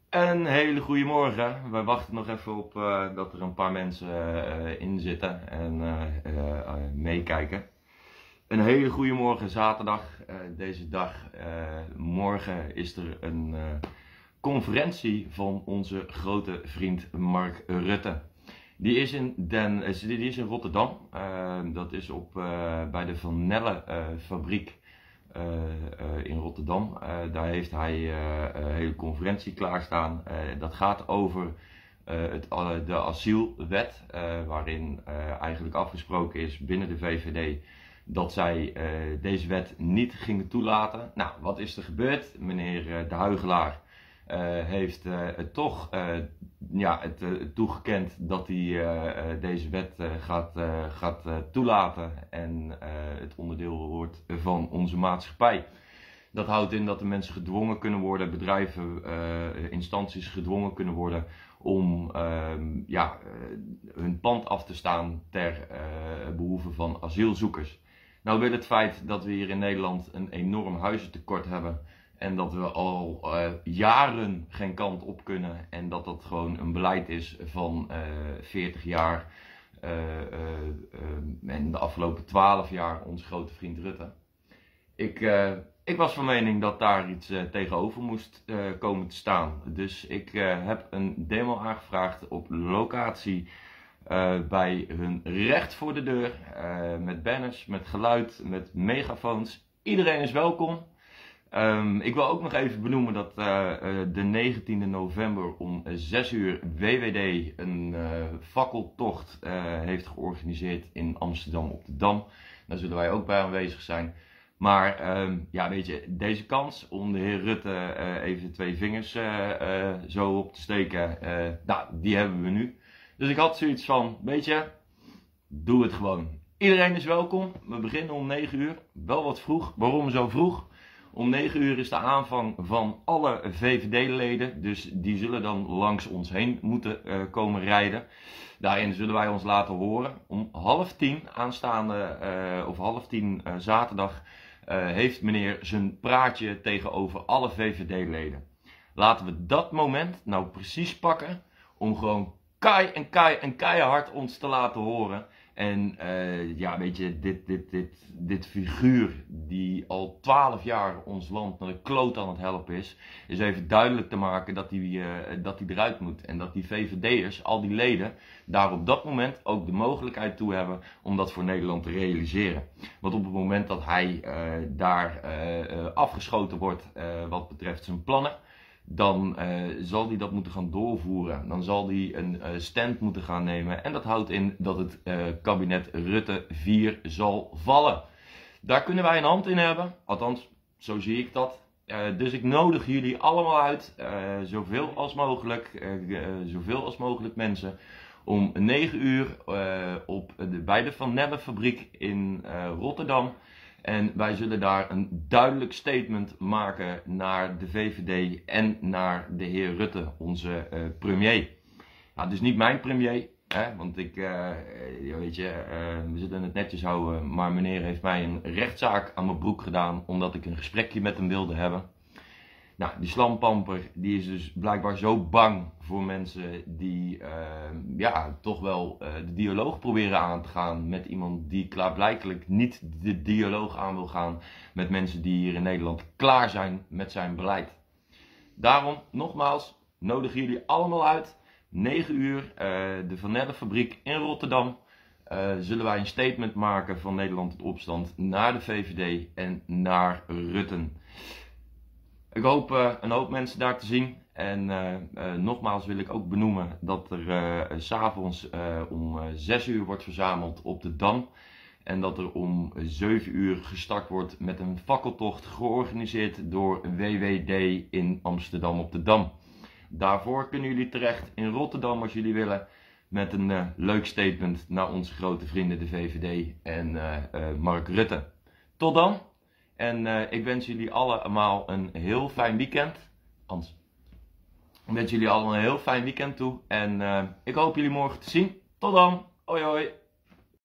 Een hele goede morgen. Wij wachten nog even op dat er een paar mensen in zitten en meekijken. Een hele goede morgen, zaterdag. Deze dag, morgen is er een conferentie van onze grote vriend Mark Rutte. Die is in Rotterdam. Dat is bij de Van Nelle fabriek. In Rotterdam. Daar heeft hij een hele conferentie klaarstaan. Dat gaat over de asielwet, waarin eigenlijk afgesproken is binnen de VVD dat zij deze wet niet gingen toelaten. Nou, wat is er gebeurd? Meneer De Huichelaar heeft toch toegekend dat hij deze wet gaat toelaten en het onderdeel wordt van onze maatschappij. Dat houdt in dat de mensen gedwongen kunnen worden, bedrijven, instanties gedwongen kunnen worden om hun pand af te staan ter behoeve van asielzoekers. Nou wil het feit dat we hier in Nederland een enorm huizentekort hebben en dat we al jaren geen kant op kunnen en dat dat gewoon een beleid is van 40 jaar en de afgelopen 12 jaar onze grote vriend Rutte. Ik was van mening dat daar iets tegenover moest komen te staan. Dus ik heb een demo aangevraagd op locatie bij hun recht voor de deur. Met banners, met geluid, met megafoons. Iedereen is welkom. Ik wil ook nog even benoemen dat de 19e november om 6 uur WWD een fakkeltocht heeft georganiseerd in Amsterdam op de Dam. Daar zullen wij ook bij aanwezig zijn. Maar weet je, deze kans om de heer Rutte even de twee vingers zo op te steken, die hebben we nu. Dus ik had zoiets van, weet je, doe het gewoon. Iedereen is welkom. We beginnen om 9 uur. Wel wat vroeg. Waarom zo vroeg? Om 9 uur is de aanvang van alle VVD-leden. Dus die zullen dan langs ons heen moeten komen rijden. Daarin zullen wij ons laten horen. Om 9:30 aanstaande, of 9:30 zaterdag, heeft meneer zijn praatje tegenover alle VVD-leden. Laten we dat moment nou precies pakken om gewoon keihard ons te laten horen. En weet je, dit figuur die al 12 jaar ons land naar de kloot aan het helpen is even duidelijk te maken dat hij eruit moet. En dat die VVD'ers, al die leden, daar op dat moment ook de mogelijkheid toe hebben om dat voor Nederland te realiseren. Want op het moment dat hij daar afgeschoten wordt wat betreft zijn plannen, dan zal hij dat moeten gaan doorvoeren. Dan zal hij een stand moeten gaan nemen. En dat houdt in dat het kabinet Rutte 4 zal vallen. Daar kunnen wij een hand in hebben. Althans, zo zie ik dat. Dus ik nodig jullie allemaal uit. Zoveel als mogelijk mensen. Om 9 uur bij de Van Nelle fabriek in Rotterdam. En wij zullen daar een duidelijk statement maken naar de VVD en naar de heer Rutte, onze premier. Nou, dus niet mijn premier, want we zullen het netjes houden, maar meneer heeft mij een rechtszaak aan mijn broek gedaan omdat ik een gesprekje met hem wilde hebben. Nou, die slampamper die is dus blijkbaar zo bang voor mensen die toch wel de dialoog proberen aan te gaan met iemand die klaarblijkelijk niet de dialoog aan wil gaan met mensen die hier in Nederland klaar zijn met zijn beleid. Daarom, nogmaals, nodig jullie allemaal uit. 9 uur, de Van Nelle fabriek in Rotterdam. Zullen wij een statement maken van Nederland tot opstand naar de VVD en naar Rutten. Ik hoop een hoop mensen daar te zien. En nogmaals wil ik ook benoemen dat er 's avonds om 6 uur wordt verzameld op de Dam. En dat er om 7 uur gestart wordt met een fakkeltocht georganiseerd door WWD in Amsterdam op de Dam. Daarvoor kunnen jullie terecht in Rotterdam als jullie willen. Met een leuk statement naar onze grote vrienden de VVD en Mark Rutte. Tot dan. En ik wens jullie allemaal een heel fijn weekend. Hans. Ik wens jullie allemaal een heel fijn weekend toe. En ik hoop jullie morgen te zien. Tot dan. Hoi hoi.